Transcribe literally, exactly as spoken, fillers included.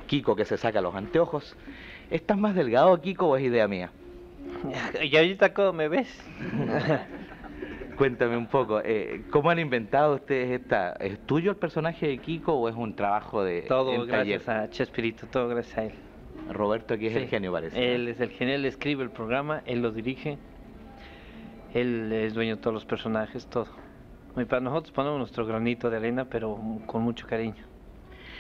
Kiko que se saca los anteojos. ¿Estás más delgado, Kiko, o es idea mía? ¿Y ahorita cómo me ves? Cuéntame un poco, eh, ¿cómo han inventado ustedes esta? ¿Es tuyo el personaje de Kiko o es un trabajo de Todo en taller? gracias a Chespirito, todo gracias a él. Roberto aquí es Sí, el genio, parece. él es el genio, él escribe el programa, él lo dirige, él es dueño de todos los personajes, todo. Y para nosotros ponemos nuestro granito de arena, pero con mucho cariño.